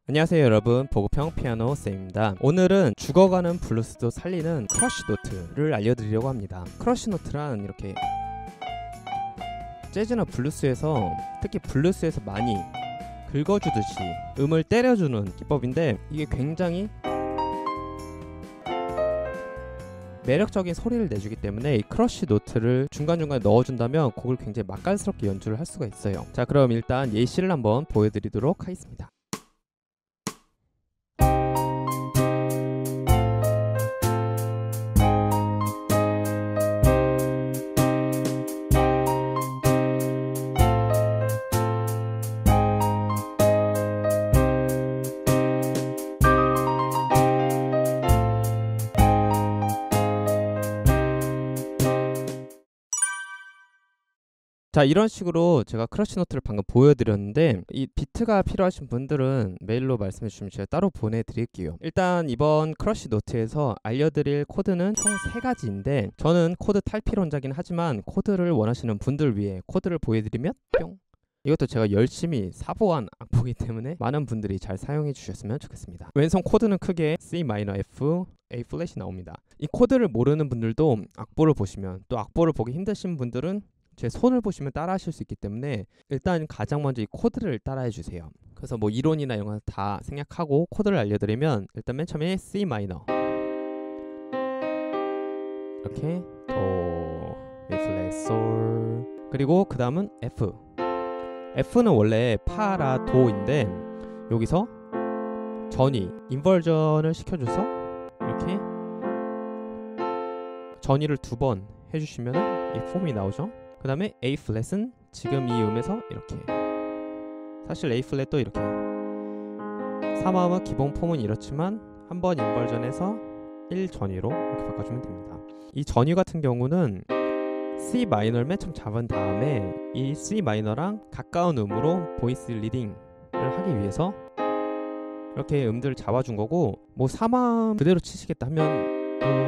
안녕하세요 여러분, 보급형 피아노 쌤입니다. 오늘은 죽어가는 블루스도 살리는 크러쉬 노트를 알려드리려고 합니다. 크러쉬 노트란 이렇게 재즈나 블루스에서, 특히 블루스에서 많이 긁어주듯이 음을 때려주는 기법인데, 이게 굉장히 매력적인 소리를 내주기 때문에 이 크러쉬 노트를 중간중간에 넣어준다면 곡을 굉장히 맛깔스럽게 연주를 할 수가 있어요. 자, 그럼 일단 예시를 한번 보여드리도록 하겠습니다. 자, 이런 식으로 제가 크러쉬 노트를 방금 보여드렸는데, 이 비트가 필요하신 분들은 메일로 말씀해 주시면 제가 따로 보내드릴게요. 일단 이번 크러쉬 노트에서 알려드릴 코드는 총 3가지인데, 저는 코드 탈피론자긴 하지만 코드를 원하시는 분들 위해 코드를 보여드리면 뿅! 이것도 제가 열심히 사보한 악보이기 때문에 많은 분들이 잘 사용해 주셨으면 좋겠습니다. 왼손 코드는 크게 C 마이너 F, A 플랫이 나옵니다. 이 코드를 모르는 분들도 악보를 보시면, 또 악보를 보기 힘드신 분들은 제 손을 보시면 따라 하실 수 있기 때문에 일단 가장 먼저 이 코드를 따라해 주세요. 그래서 뭐 이론이나 이런 거 다 생략하고 코드를 알려드리면, 일단 맨 처음에 C 마이너, 이렇게 도, 미 플랫, 솔, 그리고 그 다음은 F. F는 원래 파라 도인데, 여기서 전위, 인버전을 시켜줘서 이렇게 전위를 2번 해주시면 이 폼이 나오죠. 그 다음에 A 플랫은 지금 이 음에서 이렇게, 사실 A 플랫도 이렇게 3화음의 기본 폼은 이렇지만 한번 인버전에서 1 전위로 이렇게 바꿔주면 됩니다. 이 전위 같은 경우는 C 마이너를 맨 처음 잡은 다음에 이 C 마이너랑 가까운 음으로 보이스 리딩을 하기 위해서 이렇게 음들을 잡아준 거고, 뭐 3화음 그대로 치시겠다 하면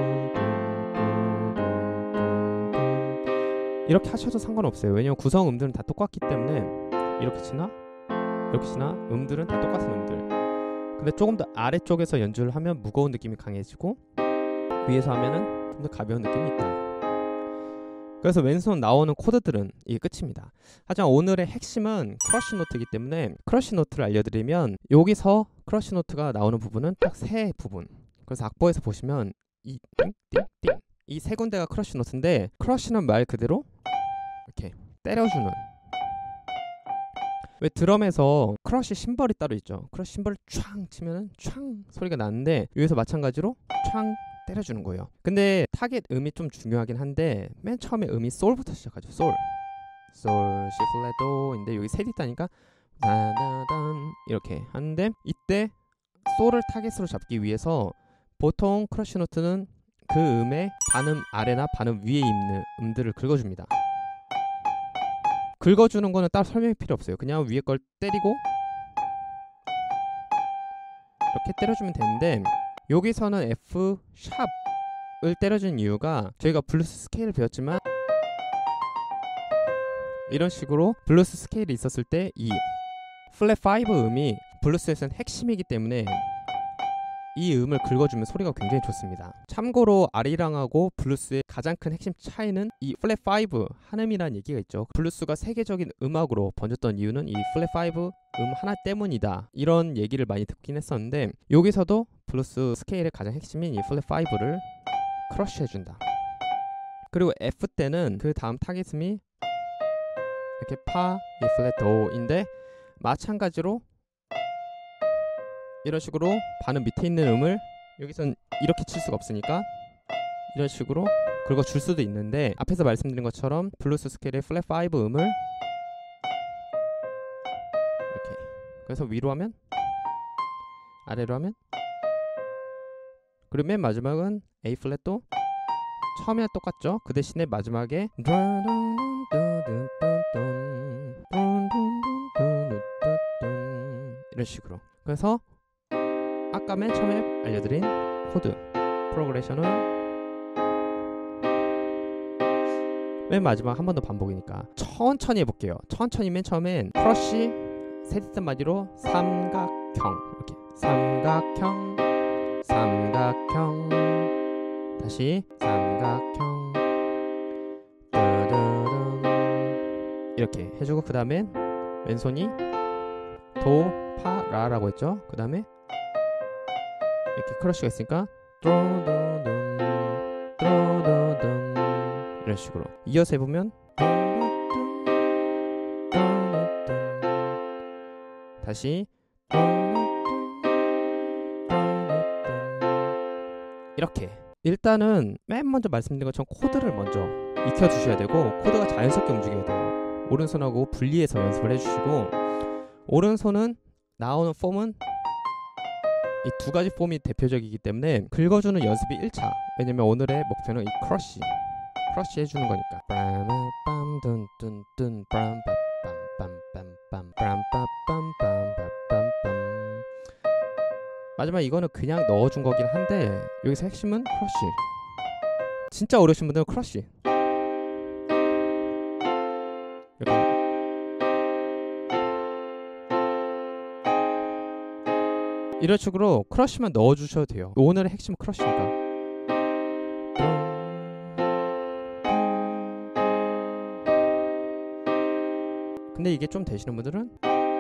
이렇게 하셔도 상관없어요. 왜냐면 구성 음들은 다 똑같기 때문에 이렇게 치나 이렇게 치나 음들은 다 똑같은 음들. 근데 조금 더 아래쪽에서 연주를 하면 무거운 느낌이 강해지고, 위에서 하면은 좀 더 가벼운 느낌이 있다. 그래서 왼손 나오는 코드들은 이게 끝입니다. 하지만 오늘의 핵심은 크러쉬 노트이기 때문에 크러쉬 노트를 알려드리면, 여기서 크러쉬 노트가 나오는 부분은 딱 3부분. 그래서 악보에서 보시면 이 띵띵띵, 이 3군데가 크러쉬 노트인데, 크러쉬는 말 그대로 이렇게 때려주는, 왜 드럼에서 크러쉬 심벌이 따로 있죠. 크러쉬 심벌을 촥 치면은 촥 소리가 나는데, 여기서 마찬가지로 촥 때려주는 거예요. 근데 타겟 음이 좀 중요하긴 한데, 맨 처음에 음이 솔부터 시작하죠. 솔, 솔, 시 플랫 도인데 여기 셋이 있다니까 다다단 이렇게 하는데, 이때 솔을 타겟으로 잡기 위해서 보통 크러쉬 노트는 그 음의 반음 아래나 반음 위에 있는 음들을 긁어줍니다. 긁어주는 거는 따로 설명이 필요 없어요. 그냥 위에 걸 때리고 이렇게 때려주면 되는데, 여기서는 F 샵을 때려주는 이유가, 저희가 블루스 스케일을 배웠지만 이런 식으로 블루스 스케일이 있었을 때 이 플랫 5 음이 블루스에서는 핵심이기 때문에 이 음을 긁어주면 소리가 굉장히 좋습니다. 참고로 아리랑하고 블루스의 가장 큰 핵심 차이는 이 플랫 5 한음이라는 얘기가 있죠. 블루스가 세계적인 음악으로 번졌던 이유는 이 플랫 5 하나 때문이다, 이런 얘기를 많이 듣긴 했었는데, 여기서도 블루스 스케일의 가장 핵심인 이 플랫 5를 크러쉬 해준다. 그리고 F 때는 그 다음 타겟음이 이렇게 파, 이 플랫 도인데, 마찬가지로 이런 식으로 반음 밑에 있는 음을 여기선 이렇게 칠 수가 없으니까 이런 식으로 긁어줄 수도 있는데, 앞에서 말씀드린 것처럼 블루스 스케일의 플랫 5 음을 이렇게, 그래서 위로 하면 아래로 하면, 그리고 맨 마지막은 A 플랫도 처음이랑 똑같죠. 그 대신에 마지막에 이런 식으로. 그래서 아까 맨 처음에 알려드린 코드 프로그레션을 맨 마지막 한 번 더 반복이니까 천천히 해볼게요. 천천히 맨 처음엔 크러쉬 세디슨 마디로 삼각형 이렇게 삼각형, 삼각형, 다시 삼각형, 뚜두둥 이렇게 해주고 그 다음엔 왼손이 도, 파, 라라고 했죠. 그 다음에 이렇게 크러쉬가 있으니까 뚜두둥 뚜두둥 이런 식으로 이어서 해보면 다시 이렇게. 일단은 맨 먼저 말씀드린 것처럼 코드를 먼저 익혀주셔야 되고 코드가 자연스럽게 움직여야 돼요. 오른손하고 분리해서 연습을 해주시고 오른손은 나오는 폼은 이 두 가지 폼이 대표적이기 때문에 긁어주는 연습이 1차. 왜냐면 오늘의 목표는 이 크러쉬 해주는 거니까. 마지막 이거는 그냥 넣어준 거긴 한데 여기서 핵심은 크러쉬. 진짜 어려우신 분들은 크러쉬 이렇게. 이런 식으로 크러쉬만 넣어주셔도 돼요. 오늘의 핵심은 크러쉬니까. 근데 이게 좀 되시는 분들은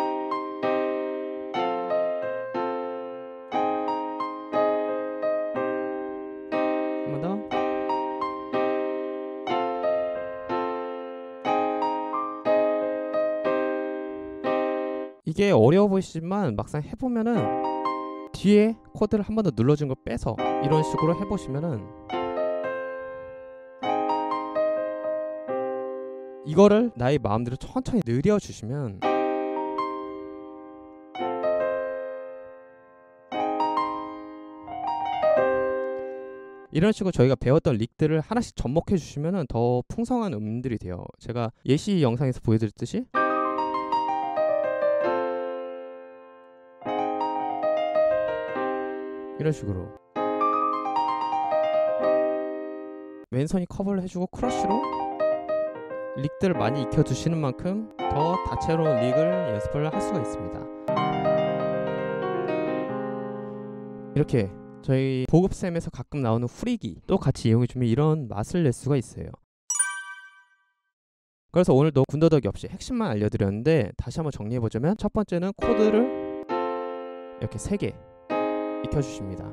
한 번 더. 이게 어려워 보이시지만 막상 해보면은 뒤에 코드를 한 번 더 눌러준 걸 빼서 이런 식으로 해보시면은 이거를 나의 마음대로 천천히 느려주시면 이런 식으로 저희가 배웠던 릭들을 하나씩 접목해 주시면은 더 풍성한 음들이 돼요. 제가 예시 영상에서 보여드렸듯이 이런 식으로 왼손이 커버를 해주고 크러쉬로 릭들을 많이 익혀주시는 만큼 더 다채로운 릭을 연습을 할 수가 있습니다. 이렇게 저희 보급쌤에서 가끔 나오는 후리기 또 같이 이용해주면 이런 맛을 낼 수가 있어요. 그래서 오늘도 군더더기 없이 핵심만 알려드렸는데 다시 한번 정리해보자면 첫 번째는 코드를 이렇게 3개 익혀주십니다.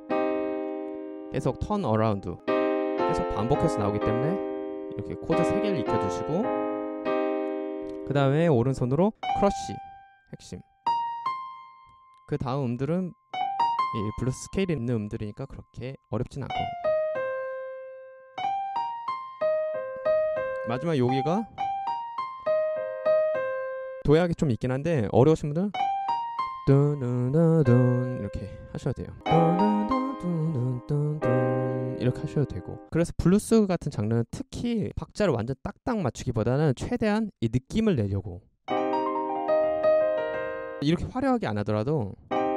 계속 턴 어라운드 계속 반복해서 나오기 때문에 이렇게 코드 3개를 익혀주시고 그 다음에 오른손으로 크러쉬 핵심. 그 다음 음들은 이 블루스 스케일이 있는 음들이니까 그렇게 어렵진 않고 마지막 여기가 도약이 좀 있긴 한데 어려우신 분들은 뚜누누둔 이렇게 하셔야 돼요. 이렇게 하셔도 되고. 그래서 블루스 같은 장르는 특히 박자를 완전 딱딱 맞추기보다는 최대한 이 느낌을 내려고 이렇게 화려하게 안 하더라도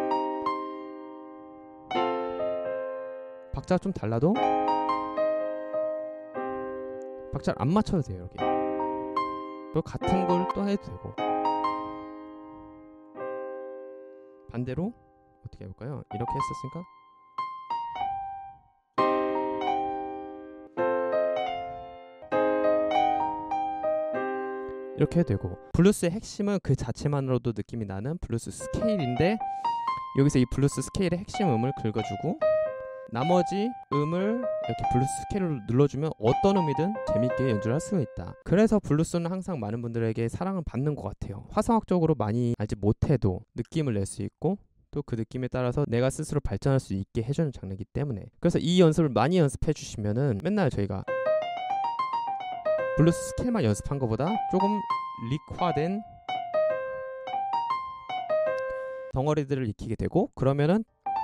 박자가 좀 달라도 박자를 안 맞춰도 돼요. 이렇게 또 같은 걸 또 해도 되고 반대로 어떻게 해볼까요? 이렇게 했었으니까 이렇게 해도 되고 블루스의 핵심은 그 자체만으로도 느낌이 나는 블루스 스케일인데 여기서 이 블루스 스케일의 핵심 음을 긁어주고 나머지 음을 이렇게 블루스 스케일로 눌러주면 어떤 음이든 재밌게 연주를 할 수가 있다. 그래서 블루스는 항상 많은 분들에게 사랑을 받는 것 같아요. 화성학적으로 많이 알지 못해도 느낌을 낼 수 있고 또 그 느낌에 따라서 내가 스스로 발전할 수 있게 해주는 장르이기 때문에 그래서 이 연습을 많이 연습해 주시면은 맨날 저희가 블루스 스케일만 연습한 것보다 조금 릭화된 덩어리들을 익히게 되고 그러면은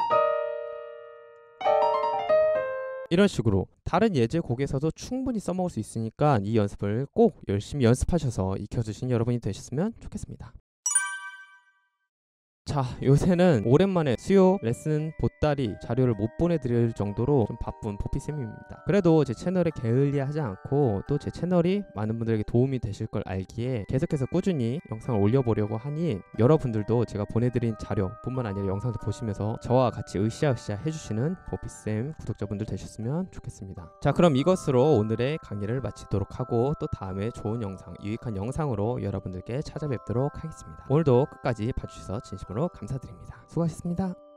이런 식으로 다른 예제 곡에서도 충분히 써먹을 수 있으니까 이 연습을 꼭 열심히 연습하셔서 익혀주신 여러분이 되셨으면 좋겠습니다. 자, 요새는 오랜만에 수요 레슨 보따리 자료를 못 보내드릴 정도로 좀 바쁜 보피쌤입니다. 그래도 제 채널에 게을리하지 않고 또 제 채널이 많은 분들에게 도움이 되실 걸 알기에 계속해서 꾸준히 영상을 올려보려고 하니 여러분들도 제가 보내드린 자료뿐만 아니라 영상도 보시면서 저와 같이 으쌰으쌰 해주시는 보피쌤 구독자분들 되셨으면 좋겠습니다. 자, 그럼 이것으로 오늘의 강의를 마치도록 하고 또 다음에 좋은 영상, 유익한 영상으로 여러분들께 찾아뵙도록 하겠습니다. 오늘도 끝까지 봐주셔서 진심으로 감사드립니다. 수고하셨습니다.